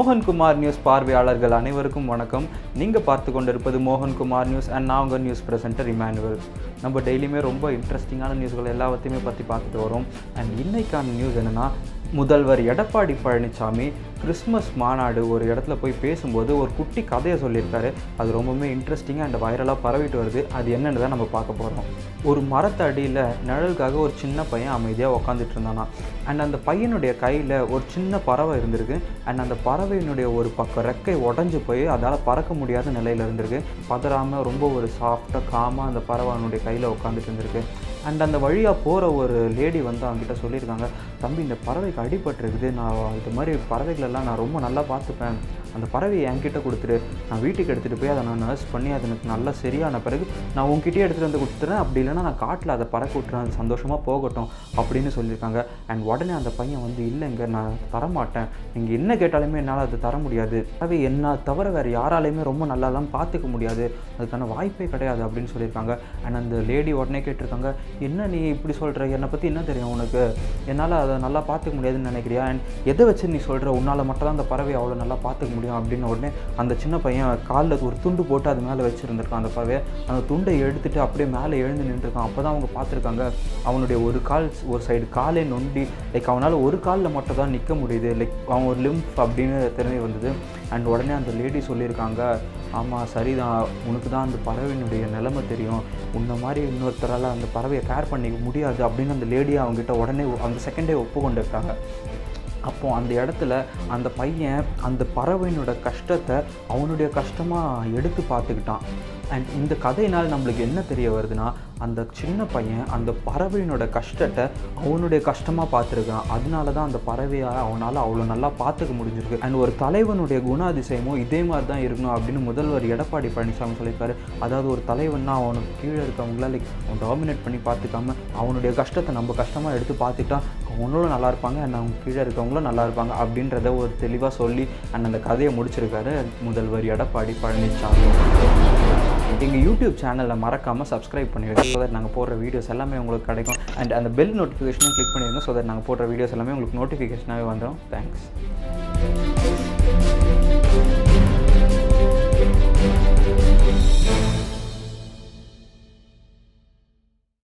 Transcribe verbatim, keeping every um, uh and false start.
Mohankumar news பார்வையாளர்கள் அனைவருக்கும் வணக்கம். நீங்கள் பார்த்து கொண்டிருப்பது மோகன்குமார் நியூஸ் அண்ட் நான் உங்கள் நியூஸ் ப்ரெசென்டர் இமானுவல். நம்ம டெய்லியுமே ரொம்ப இன்ட்ரெஸ்டிங்கான நியூஸ்கள் எல்லாத்தையுமே பற்றி பார்த்துட்டு வரோம். அண்ட் இன்னைக்கான நியூஸ் என்னென்னா, முதல்வர் எடப்பாடி பழனிசாமி கிறிஸ்மஸ் மாநாடு ஒரு இடத்துல போய் பேசும்போது ஒரு குட்டி கதையை சொல்லியிருக்காரு. அது ரொம்பவுமே இன்ட்ரெஸ்டிங்காக அண்ட் வைரலாக பரவிட்டு வருது. அது என்னென்னு தான் நம்ம பார்க்க போகிறோம். ஒரு மரத்தடியில் நிழலுக்காக ஒரு சின்ன பையன் அமைதியாக உட்காந்துட்டு இருந்தானா. அண்ட் அந்த பையனுடைய கையில் ஒரு சின்ன பறவை இருந்திருக்கு. அண்ட் அந்த பறவையினுடைய ஒரு பக்கம் ரெக்கை உடஞ்சி போய் அதால் பறக்க முடியாத நிலையில் இருந்திருக்கு. பதறாமல் ரொம்ப ஒரு சாஃப்டாக காமாக அந்த பறவை அவனுடைய கையில் உட்காந்துட்டு இருந்திருக்கு. அண்ட் அந்த வழியாக போகிற ஒரு லேடி வந்து அவங்ககிட்ட சொல்லியிருக்காங்க, தம்பி இந்த பறவைக்கு அடிபட்டிருக்குது, நான் இது மாதிரி பறவைகளெல்லாம் நான் ரொம்ப நல்லா பார்த்துப்பேன், அந்த பறவையை என்கிட்ட கொடுத்துட்டு நான் வீட்டுக்கு எடுத்துகிட்டு போய் அதை நான் நர்ஸ் பண்ணி அது எனக்கு நல்லா சரியான பிறகு நான் உங்ககிட்டயே எடுத்துகிட்டு வந்து கொடுத்துட்றேன், அப்படி இல்லைன்னா நான் காட்டில் அதை பறக்க விட்டுறேன், அது சந்தோஷமாக போகட்டும் அப்படின்னு சொல்லியிருக்காங்க. அண்ட் உடனே அந்த பையன் வந்து, இல்லைங்க நான் தரமாட்டேன், நீங்கள் என்ன கேட்டாலுமே என்னால் அது தர முடியாது, பறவை என்ன தவிர வேறு யாராலையுமே ரொம்ப நல்லாலாம் பார்த்துக்க முடியாது, அதுக்கான வாய்ப்பே கிடையாது அப்படின்னு சொல்லியிருக்காங்க. அண்ட் அந்த லேடி உடனே கேட்டிருக்காங்க, என்ன நீ இப்படி சொல்கிற, என்னை பற்றி என்ன தெரியும் உனக்கு, என்னால் அதை நல்லா பார்த்துக்க முடியாதுன்னு நினைக்கிறியா, அண்ட் எதை வச்சு நீ சொல்கிற, உன்னால் மட்டும் தான் அந்த பறவை அவ்வளோ நல்லா பார்த்துக்க முடியும் அப்படின்னு உடனே அந்த சின்ன பையன் காலில் ஒரு துண்டு போட்டு அது மேலே வச்சுருந்துருக்கான். அந்த பறவையை அந்த துண்டை எடுத்துகிட்டு அப்படியே மேலே எழுந்து நின்றுருக்கான். அப்போ தான் அவங்க பார்த்துருக்காங்க அவனுடைய ஒரு கால் ஒரு சைடு காலே நொண்டி, லைக் அவனால் ஒரு காலில் மட்டும் தான் நிற்க முடியுது, லைக் அவன் ஒரு லிம்ப் அப்படின்னு தெரிய வந்தது. அண்ட் உடனே அந்த லேடி சொல்லியிருக்காங்க, ஆமாம் சரிதான், உனக்கு தான் அந்த பறவையினுடைய நிலைமை தெரியும், உன்ன மாதிரி இன்னொருத்தரால் அந்த பறவையை கேர் பண்ணிக்க முடியாது அப்படின்னு அந்த லேடியை அவங்ககிட்ட உடனே அந்த செகண்டே ஒப்புக்கொண்டிருக்காங்க. அப்போது அந்த இடத்துல அந்த பையன் அந்த பறவையினோட கஷ்டத்தை அவனுடைய கஷ்டமாக எடுத்து பார்த்துக்கிட்டான். அண்ட் இந்த கதையினால் நம்மளுக்கு என்ன தெரிய வருதுன்னா, அந்த சின்ன பையன் அந்த பறவையினோட கஷ்டத்தை அவனுடைய கஷ்டமாக பார்த்துருக்கான். அதனால தான் அந்த பறவையை அவனால் அவ்வளோ நல்லா பார்த்துக்க முடிஞ்சிருக்கு. அண்ட் ஒரு தலைவனுடைய குணாதிசயமும் இதே மாதிரி தான் இருக்கணும் அப்படின்னு முதல்வர் எடப்பாடி பழனிசாமி சொல்லியிருக்காரு. அதாவது ஒரு தலைவன்னா அவனுக்கு கீழே இருக்கவங்கள லைக் அவன் டாமினேட் பண்ணி பார்த்துக்காம அவனுடைய கஷ்டத்தை நம்ம கஷ்டமாக எடுத்து பார்த்துக்கிட்டா அவங்களும் நல்லா இருப்பாங்க அண்ட் அவங்க கீழே இருக்கவங்களும் நல்லா இருப்பாங்க அப்படின்றத ஒரு தெளிவாக சொல்லி அண்ட் அந்த கதையை முடிச்சிருக்காரு முதல்வர் எடப்பாடி பழனிசாமி. எங்கள் யூடியூப் சேனலில் மறக்காமல் சப்ஸ்கிரைப் பண்ணிடுங்க, ஸோ தட் நாங்கள் போடுற வீடியோஸ் எல்லாமே உங்களுக்கு கிடைக்கும். அண்ட் அந்த பெல் நோட்டிஃபிகேஷனும் கிளிக் பண்ணிடுங்க, ஸோ தட் நாங்கள் போடுற வீடியோஸ் எல்லாமே உங்களுக்கு நோட்டிஃபிகேஷனாகவே வந்துடும். தேங்க்ஸ்.